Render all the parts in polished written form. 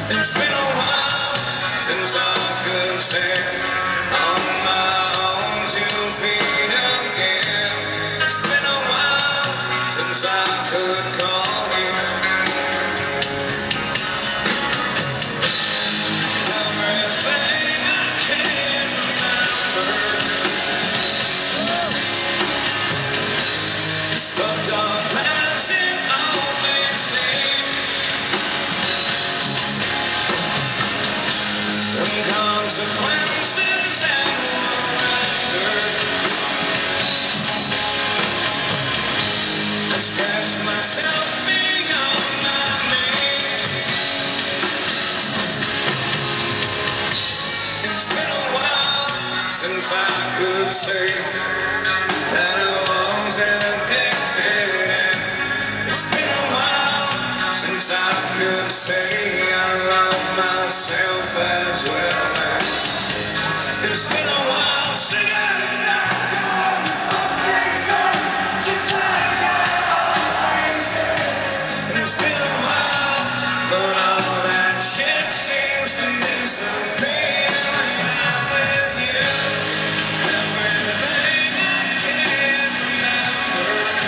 It's been a while since I could stand on my own 2 feet again. It's been a while since I could call you. Everything I can remember is fucked up as it always seemed. Consequences and wonder. I stretch myself beyond my knees. It's been a while since I could say that I wasn't addicted. It's been a while since I could say I love myself as well. It's been a while since it's been a while, but all that shit seems to disappear when I'm with you. Everything I can remember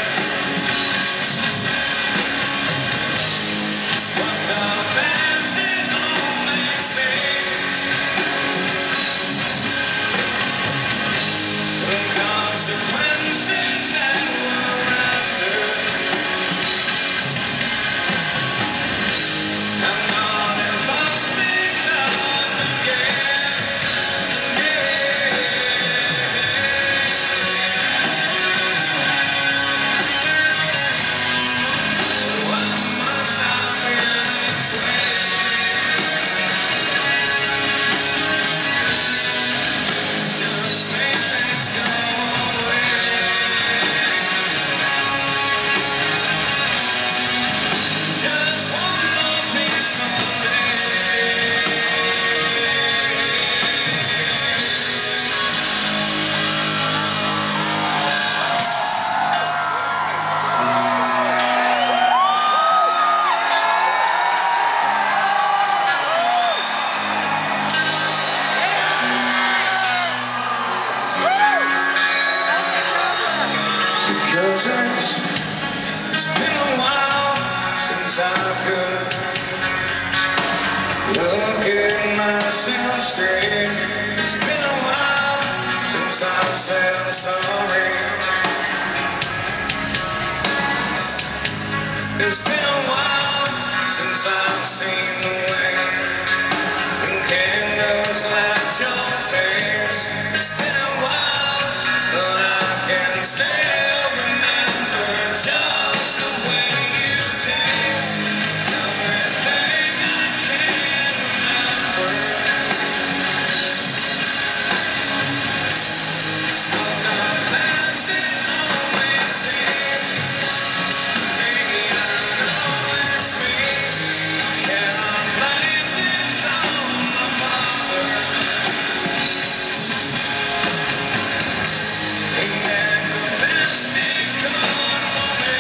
is fucked up as it always seems. Consequences and wonder. I'm not involving time again. Why must I feel this way? Just make things go. Because it's been a while since I could look at myself straight. It's been a while since I said I'm sorry. It's been a while since I've seen the way candles light your face. It's been a while, but I can still remember just the way you taste. Everything I can remember is fucked up as it always seemed. To me, I know it's me. Cannot blame this on my father. He meant the best he could for me.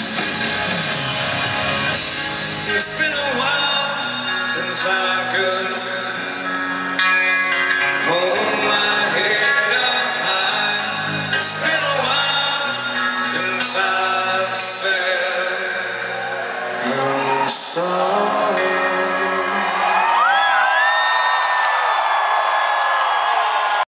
It's been a while since I could